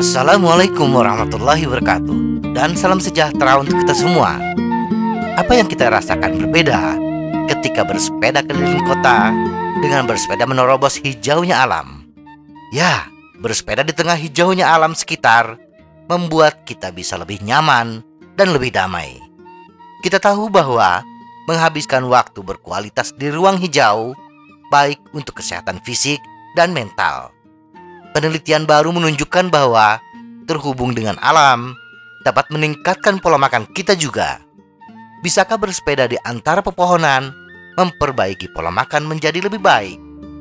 Assalamualaikum warahmatullahi wabarakatuh. Dan salam sejahtera untuk kita semua. Apa yang kita rasakan berbeda ketika bersepeda keliling kota dengan bersepeda menerobos hijaunya alam. Ya, bersepeda di tengah hijaunya alam sekitar membuat kita bisa lebih nyaman dan lebih damai. Kita tahu bahwa menghabiskan waktu berkualitas di ruang hijau baik untuk kesehatan fisik dan mental. Penelitian baru menunjukkan bahwa terhubung dengan alam dapat meningkatkan pola makan kita juga. Bisakah bersepeda di antara pepohonan memperbaiki pola makan menjadi lebih baik?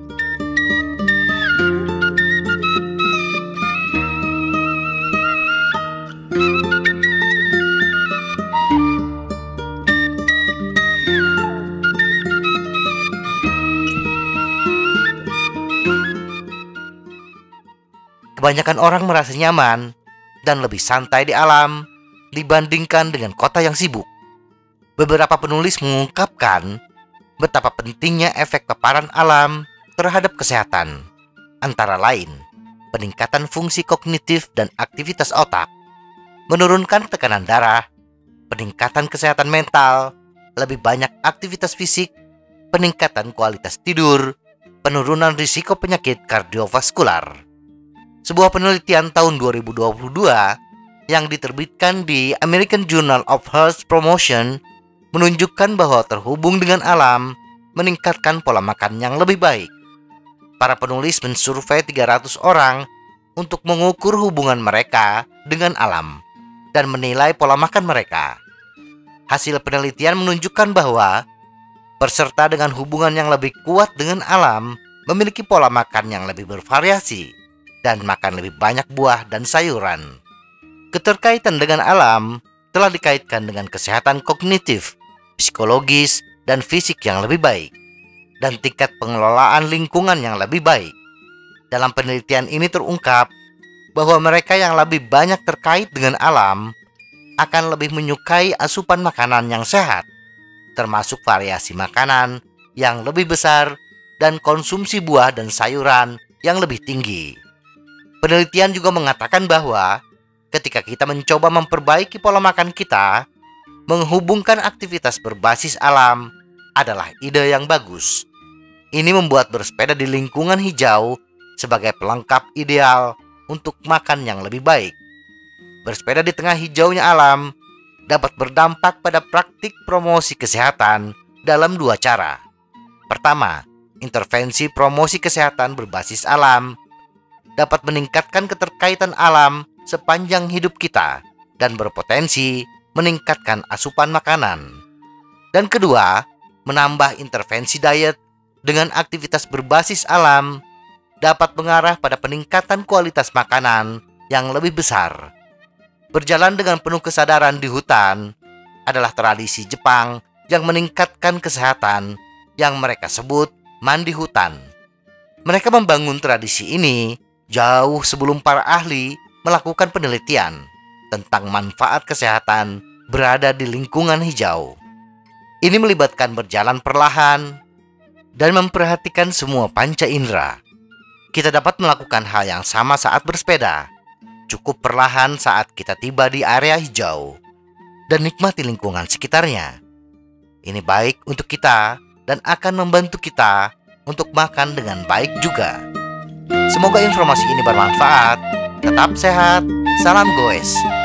Kebanyakan orang merasa nyaman dan lebih santai di alam dibandingkan dengan kota yang sibuk. Beberapa penulis mengungkapkan betapa pentingnya efek paparan alam terhadap kesehatan, antara lain peningkatan fungsi kognitif dan aktivitas otak, menurunkan tekanan darah, peningkatan kesehatan mental, lebih banyak aktivitas fisik, peningkatan kualitas tidur, penurunan risiko penyakit kardiovaskular. Sebuah penelitian tahun 2022 yang diterbitkan di American Journal of Health Promotion menunjukkan bahwa terhubung dengan alam meningkatkan pola makan yang lebih baik. Para penulis mensurvei 300 orang untuk mengukur hubungan mereka dengan alam dan menilai pola makan mereka. Hasil penelitian menunjukkan bahwa peserta dengan hubungan yang lebih kuat dengan alam memiliki pola makan yang lebih bervariasi dan makan lebih banyak buah dan sayuran. Keterkaitan dengan alam telah dikaitkan dengan kesehatan kognitif, psikologis, dan fisik yang lebih baik, dan tingkat pengelolaan lingkungan yang lebih baik. Dalam penelitian ini terungkap bahwa mereka yang lebih banyak terkait dengan alam akan lebih menyukai asupan makanan yang sehat, termasuk variasi makanan yang lebih besar dan konsumsi buah dan sayuran yang lebih tinggi. Penelitian juga mengatakan bahwa ketika kita mencoba memperbaiki pola makan kita, menghubungkan aktivitas berbasis alam adalah ide yang bagus. Ini membuat bersepeda di lingkungan hijau sebagai pelengkap ideal untuk makan yang lebih baik. Bersepeda di tengah hijaunya alam dapat berdampak pada praktik promosi kesehatan dalam dua cara. Pertama, intervensi promosi kesehatan berbasis alam dapat meningkatkan keterkaitan alam sepanjang hidup kita dan berpotensi meningkatkan asupan makanan. Dan kedua, menambah intervensi diet dengan aktivitas berbasis alam dapat mengarah pada peningkatan kualitas makanan yang lebih besar. Berjalan dengan penuh kesadaran di hutan adalah tradisi Jepang yang meningkatkan kesehatan yang mereka sebut mandi hutan. Mereka membangun tradisi ini jauh sebelum para ahli melakukan penelitian tentang manfaat kesehatan berada di lingkungan hijau. Ini melibatkan berjalan perlahan dan memperhatikan semua panca indera. Kita dapat melakukan hal yang sama saat bersepeda. Cukup perlahan saat kita tiba di area hijau dan nikmati lingkungan sekitarnya. Ini baik untuk kita dan akan membantu kita untuk makan dengan baik juga. Semoga informasi ini bermanfaat. Tetap sehat. Salam goes.